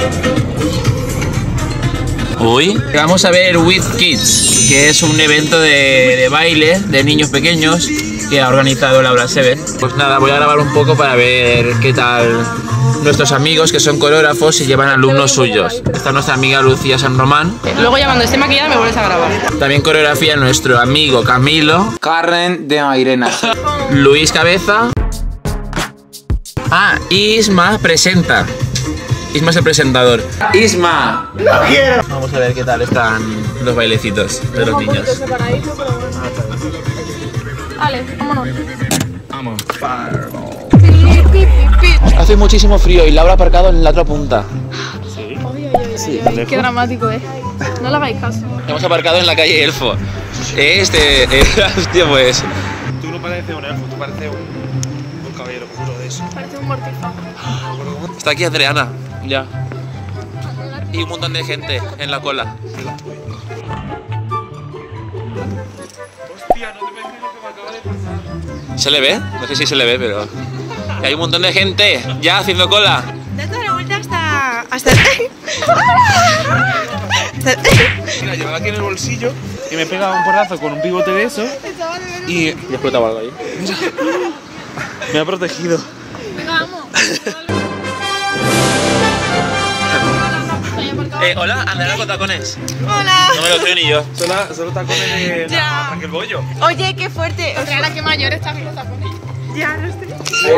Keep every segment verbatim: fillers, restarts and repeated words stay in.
Uy, vamos a ver With Kids, que es un evento de, de baile de niños pequeños que ha organizado Laura Seven. Pues nada, voy a grabar un poco para ver qué tal nuestros amigos que son coreógrafos y llevan alumnos suyos. Está nuestra amiga Lucía San Román. Luego ya cuando esté maquillada me vuelves a grabar. También coreografía nuestro amigo Camilo. Karen de Mairena. Luis Cabeza. Ah, Isma presenta. Isma es el presentador. ¡Isma! ¡No quiero! Vamos a ver qué tal están los bailecitos de los niños. Vale, vámonos. Vamos. Hace muchísimo frío y Laura ha aparcado en la otra punta. ¿Sí? Sí. Qué dramático, eh. No le hagáis caso. Hemos aparcado en la calle Elfo. Este, eh, hostia, pues. Tú no pareces un elfo, tú pareces un, un caballero puro de eso. Parece un mortífago. Está aquí Adriana, ya. Y un montón de gente en la cola. Hostia, no te puedes creer lo que me acaba de pasar. ¿Se le ve? No sé si se le ve, pero... Hay un montón de gente ya haciendo cola. Da toda la vuelta hasta... hasta... Mira, llevaba aquí en el bolsillo y me pegaba un porrazo con un pivote de eso y... ¿Ya explotaba algo ahí? Mira, me ha protegido. Venga, vamos. Eh, hola, ¿andará con tacones? Hola. No me lo creo ni yo. Solo, solo tacones de Ya. Raquel Bollo. Oye, qué fuerte. O sea, Ahora que mayor está con los tacones. ya no estoy...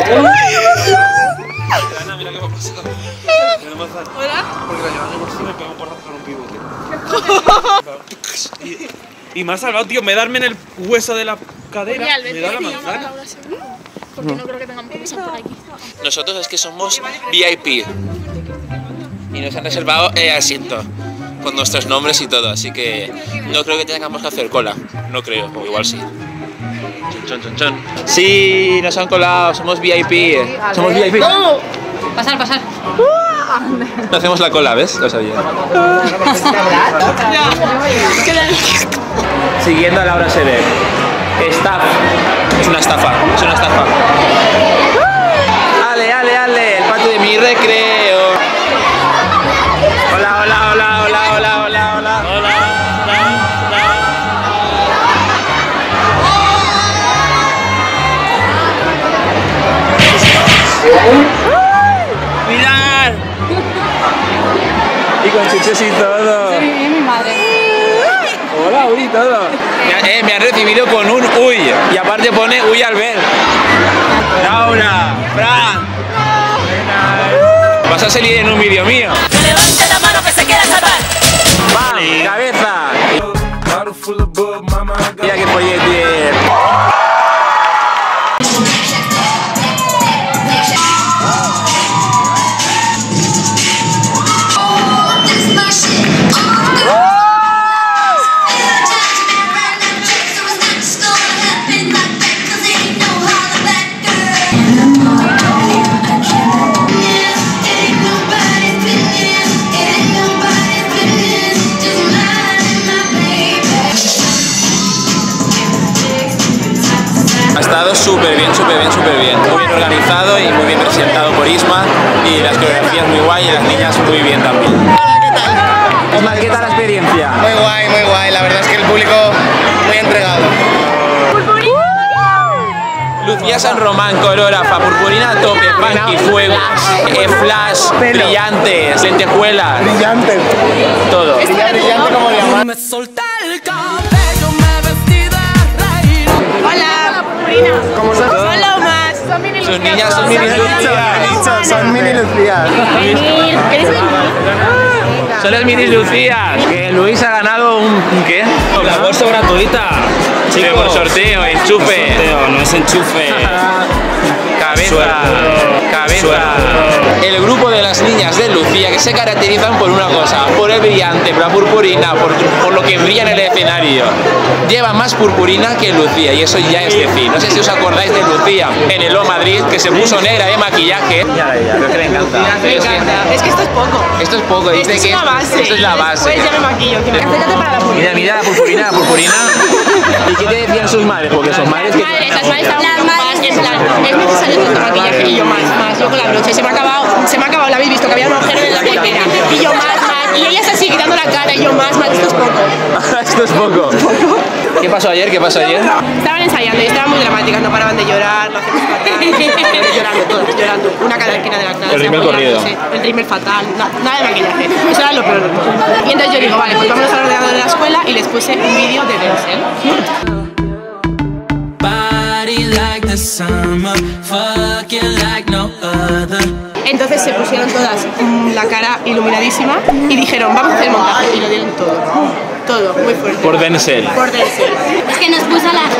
Ana, mira qué me ha pasado. Mira, me ha pasado. Hola. Porque la llevaba en el bolsillo y me pegaba un porrazo con un pivote. y, y me ha salvado, tío. Me darme en el hueso de la cadera. Oye, al me verte da la que llama a manzana. Laura Seven, porque no creo que tengamos que pasar por aquí. Nosotros es que somos V I P. Y nos han reservado el asiento. Con nuestros nombres y todo, así que no creo que tengamos que hacer cola. No creo, o igual sí. Chon, chon, chon. Sí, nos han colado, somos V I P. Somos V I P. ¡No! Pasar, pasar. No hacemos la cola, ¿ves? Lo sabía. Siguiendo a Laura Seven. Staff. Es una estafa, es una estafa. Ale, ale, ale, el patio de mi recreo. Hola, hola, hola, hola, hola, hola, hola. Hola, ¡mirad! Y con chuches y todo. Sí, mi madre. Hola, uy, todo. Me, ha- eh, me han recibido con un uy. Y aparte pone uy al ver. Laura, Fran. Vas a salir en un vídeo mío. Que levante la mano que se quiera salvar. ¡Pam! ¡Cabeza! Mira qué follete. Ha estado súper bien, súper bien, súper bien. Muy bien organizado y muy bien presentado por Isma. Y las coreografías muy guay y las niñas muy bien también. Isma, ¿qué tal la experiencia? Muy guay, muy guay. La verdad es que el público muy entregado. Lucía San Román, coreógrafa, purpurina a tope, funky, fuego, eh, flash, brillantes, lentejuelas. Brillante. Todo. Brillante como diamante. Me solté el cabello, me vestí de reina. Hola. ¿Cómo son? Son lo más. Son mini Sus niñas son mini Lucías. Son mini Lucías. venir. ¿Queréis venir? Son las mini Lucías. Que Luis ha ganado un, ¿un qué? La bolsa gratuita. Pero por sorteo, enchufe. Sorteo, no es enchufe. Cabeza, Suerte. cabeza. Suerte. El grupo de las niñas de Lucía que se caracterizan por una cosa, por el brillante, por la purpurina, por, por lo que brilla en el escenario. Lleva más purpurina que Lucía y eso ya es decir. No sé si os acordáis de Lucía en el O Madrid que se puso negra de maquillaje. Ya, ya, creo que le encanta. Me encanta. Es que esto es poco. Esto es poco, dice Esto es que una base. esto es la base. Después ya me maquillo. Que me... Acércate para la Mira, mira la purpurina, la purpurina. ¿Y qué te decían sus madres? Porque sus madres que... Madre, las madres estaban preocupadas, en plan, es necesario tanto maquillaje y yo más, más, yo con la brocha y se me ha acabado, se me ha acabado, la habéis visto que había un agujero en la pulpera. Y yo, más, más. Y ella se sigue quitando la cara y yo, más, más, esto es poco. Esto es poco. ¿Qué pasó ayer? ¿Qué pasó ayer? Estaban ensayando y estaban muy dramáticas, no paraban de llorar, lo hacemos fatal. Llorando todas, llorando. Una cada esquina de la clase. El rímel corrido. El rímel fatal, na- nada de maquillaje. Eso era lo peor. Y entonces yo digo, vale, pues vámonos al ordenador de la escuela y les puse un vídeo de Denzel. Body like the summer, fucking like no other. Entonces se pusieron todas mm, la cara iluminadísima y dijeron, vamos a hacer el montaje. Y lo dieron todo. Todo, muy fuerte. Por Denzel. Por Denzel. Es que nos puso la...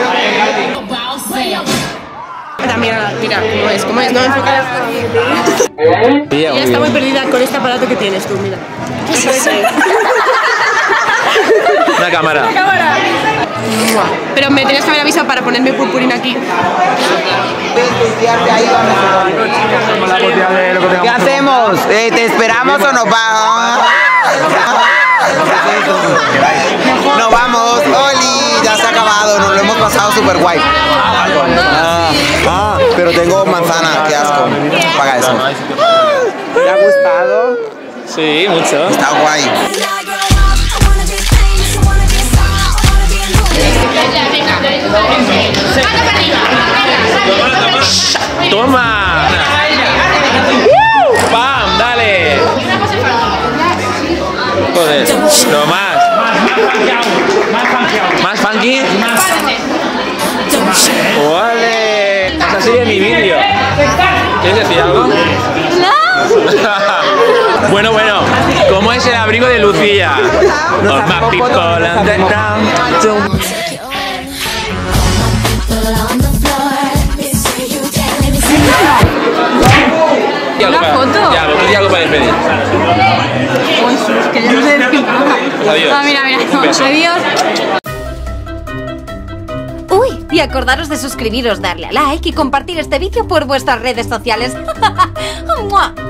También, mira, cómo es, cómo es, no enfocar. Ella Ella está muy perdida con este aparato que tienes tú, mira. ¿Qué es eso? Una cámara. Pero me tenías que haber avisado para ponerme purpurina aquí. ¿Qué hacemos? Eh, ¿Te esperamos o nos vamos? Nos vamos, Oli, ya se ha acabado, nos lo hemos pasado súper guay. Ah, ah, pero tengo manzana, qué asco. Paga eso. ¿Te ha gustado? Sí, mucho. Está guay. ¡Toma! ¡Pam! ¡Dale! Joder, no más. ¿Más funky? ¡Vale! Esa sería mi vídeo. ¿Quieres decir algo? ¡No! Bueno, bueno, ¿cómo es el abrigo de Lucía? All my people underground. ¿Una foto? Ya, vamos a algo para despedir. Que yo no sé decir nada. Adiós. Ah, mira, mira. Un beso. Adiós. Uy, y acordaros de suscribiros, darle a like y compartir este vídeo por vuestras redes sociales. ¡Mua!